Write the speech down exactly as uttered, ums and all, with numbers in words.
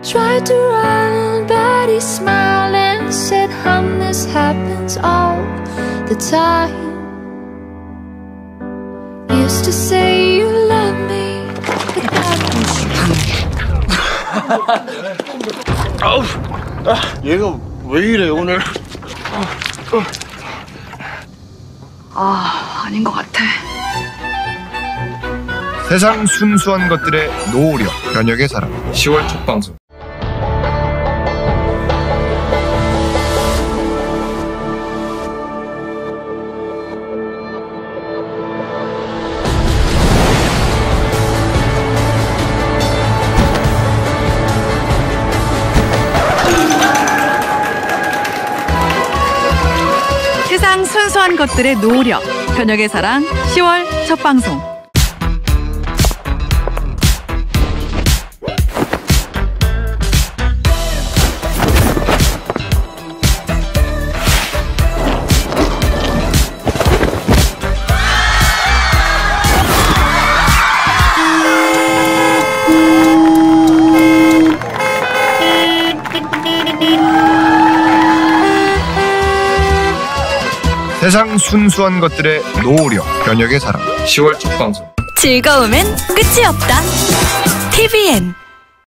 Tried to run, but he smiled and said, "Hon, this happens all the time. Used to say you love me, but that 아우, 아, 얘가 왜 이래 오늘? 아, 아닌 것 같아. 세상 순수한 것들의 노력, 현역의 사랑. 시월 첫 방송. 세상 순수한 것들의 노력, 현역의 사랑, 시월 첫 방송. 세상 순수한 것들의 노력, 현역의 사랑. 시월 첫 방송. 즐거움엔 끝이 없다. 티비엔